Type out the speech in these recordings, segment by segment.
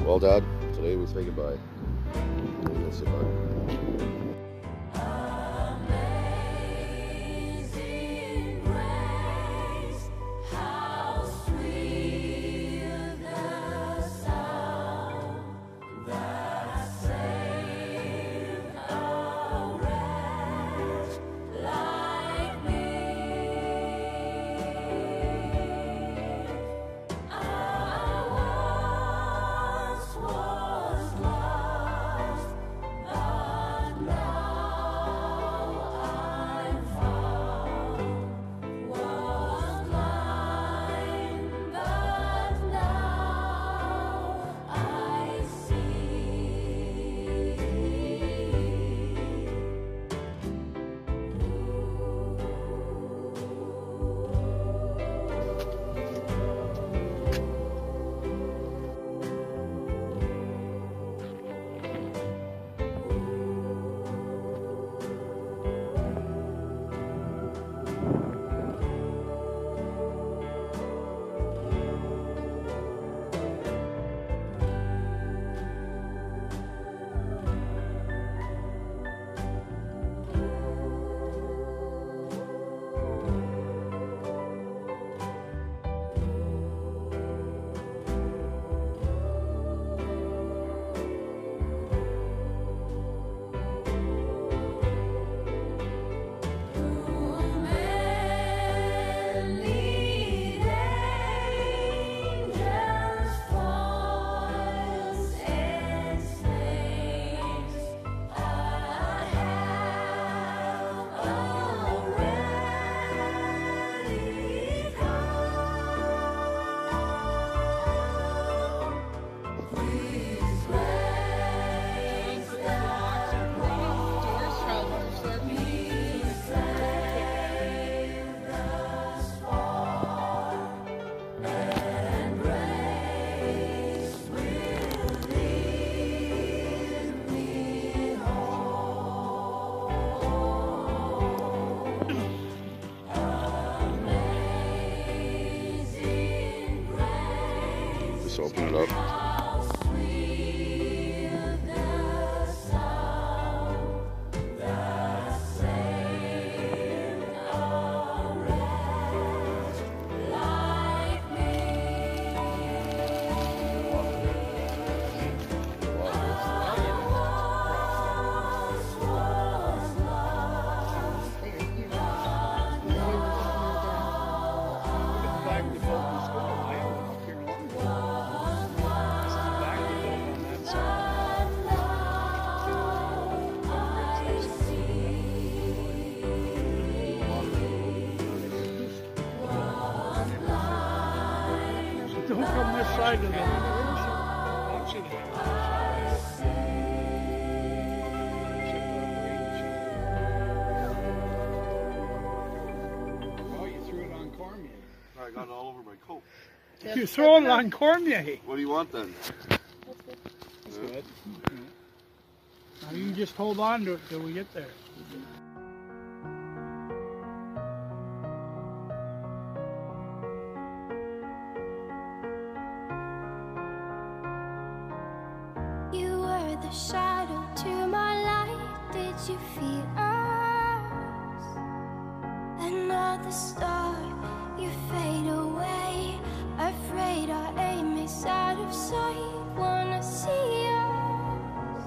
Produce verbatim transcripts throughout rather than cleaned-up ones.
Well, Dad, today we say goodbye. We miss you, bud. Just open it up. Don't come this side of the Oh, you threw it on Cormier. I got it all over my coat. You throw it on Cormier. What do you want then? That's good. Now you can just hold on to it till we get there. You were the shadow to my light. Did you feel us? Another star, you fade away. Afraid our aim is out of sight. Wanna see us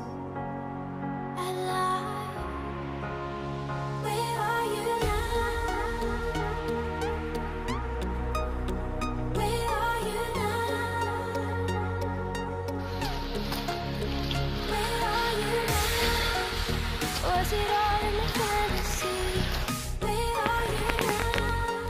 alive. Where are you now? Where are you now? Where are you now? Was it all in a fantasy? Where are you now?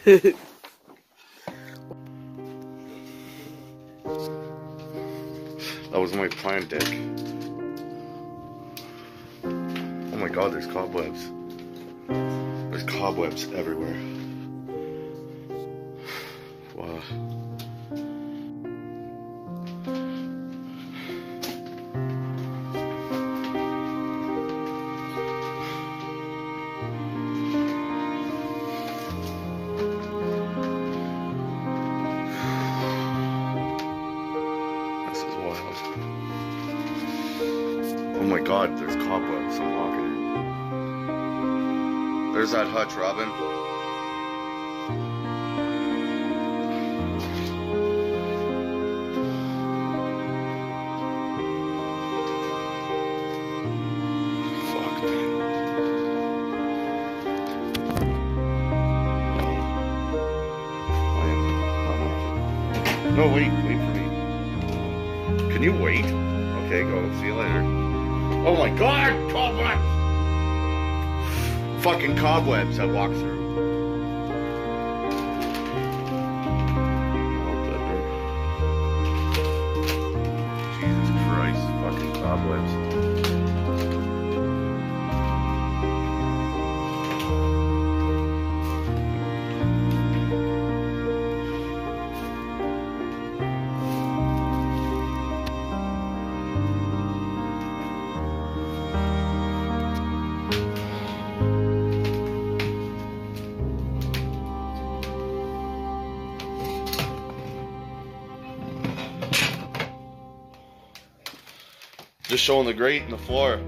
That was my plant dick. Oh my god, there's cobwebs. There's cobwebs everywhere. Wow. This is wild. Oh my god, there's cobwebs. I'm walking in. There's that hutch, Robin. Fuck, man. I am not okay. No, wait, wait for me. Can you wait? Okay, go. See you later. Oh my god, cobwebs! Fucking cobwebs I walk through. Jesus Christ, fucking cobwebs. Just showing the grate and the floor.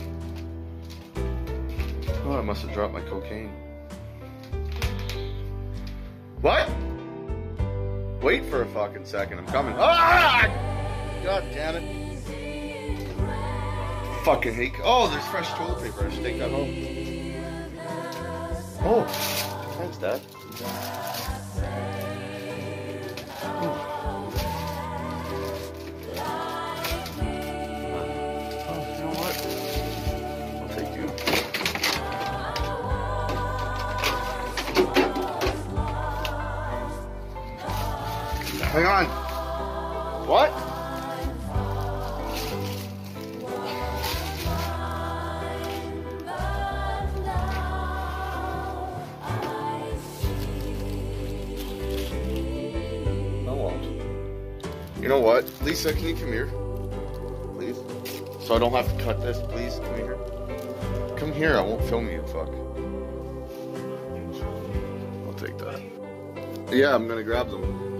Oh, I must have dropped my cocaine. What? Wait for a fucking second. I'm coming. Ah! God damn it. Fucking hate. Oh, there's fresh toilet paper. I should take that home. Oh, thanks, Dad. Hang on. What? I won't. You know what? Lisa, can you come here? Please? So I don't have to cut this, please? Come here. Come here, I won't film you, fuck. I'll take that. Yeah, I'm gonna grab them.